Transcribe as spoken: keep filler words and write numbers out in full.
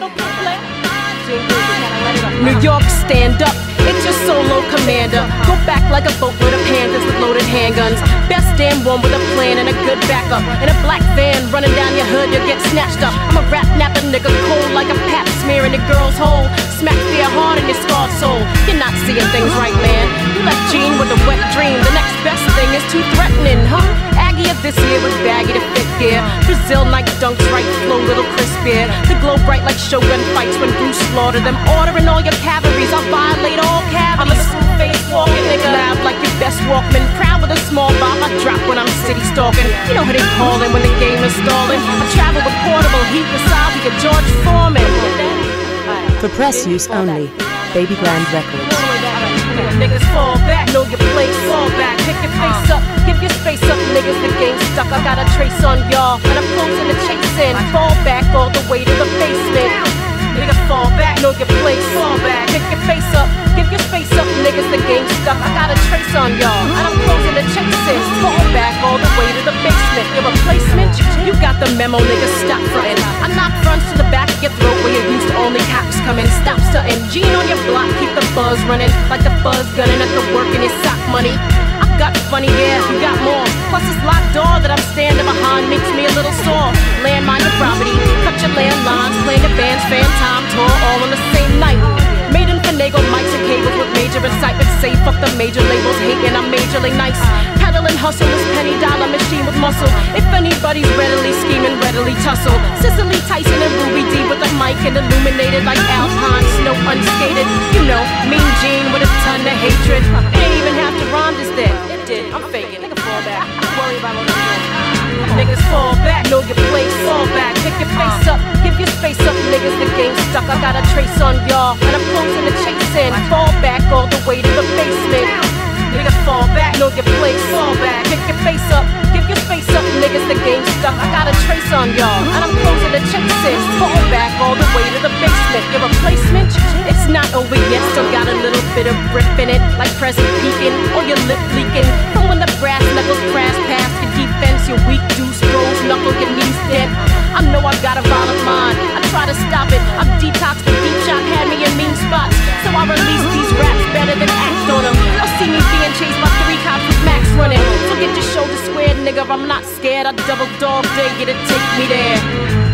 little kid play. New York, stand up. It's your solo commander. Go back like a boat with a pandas with loaded handguns. Best damn one with a plan and a good backup. In a black van running down your hood, you'll get snatched up. I'm a rap napper nigga, cold like a pap smear in a girl's hole. Smack fear hard in your scarred soul. You're not seeing things right, man. You left Gene with a wet dream. The next best thing is too threatening, huh? Aggie of this year was baggy to fit gear. Brazil night dunks right, flow little crispier. The glow bright like Shogun fights when Bruce slaughtered them. Ordering all your cavalries, I'll violate all cavities. I'm a smooth face walking nigga, loud like your best Walkman. Proud with a small bop, I drop when I'm city stalking. You know who they calling when the game is stalling. I travel with portable heat beside like a George Foreman. For press use only, Baby Grand Records. Niggas fall back, know your place, fall back. Pick your face up, give your space up, niggas, the game's stuck. I got a trace on y'all, and I'm closing the chase in. Fall back all the way to the basement. Nigga, fall back, know your place, fall back. Pick your face up, give your space up, niggas, the game's stuck. I got a trace on y'all, and I'm closing the chase in. Fall back all the way to the basement. Your replacement, you got the memo, nigga, stop frontin'. I knock fronts to the back of your throat where you used to only cops coming. Stop stuntin', Gene on your block, keep the buzz running. Like the buzz gunning at the work in your sock money. I got funny, yeah, you got more. Plus this locked door that I'm standing behind makes me a little sore. Landmine your property, cut your landlines, playing the band's fan time tour all on the same night. Made in finagle mics and cables with major excitement. Say fuck the major labels, hating I'm majorly nice. Peddling hustle, this penny dollar machine with muscle. If anybody's readily scheming, readily tussle. Cicely Tyson and Ruby D with the mic and illuminated like Alpine snow unskated. You know, mean Gene with a ton of hatred. It ain't even have to rhyme this day. It did, I'm faking. Nigga fall back, worry about what I'm doing. Niggas fall back, know your place, fall back. Pick your face up, give your space up, niggas, the game's stuck. I got a trace on y'all, and I'm closing the chase in. Fall back all the way to the basement. Nigga, fall back, know your place, fall back. Pick your face up, give your space up, niggas, the game's stuck. I got a trace on y'all, and I'm closing the chase in. Fall back all the way to the basement. Your replacement, it's not over yet, still got a little bit of grip in it. Like present peeking, or your lip leaking. From when the brass knuckles crash past your defense, your weak deuce goes, knuckle, your knees dead. I know I've got a violent mind, I try to stop it. I'm detoxed, but deep shock had me in mean spots. So I release these raps better than act on them. Or see me being chased by three cops with Max running. So get your shoulders squared, nigga, I'm not scared. I double dog dare you to take me there.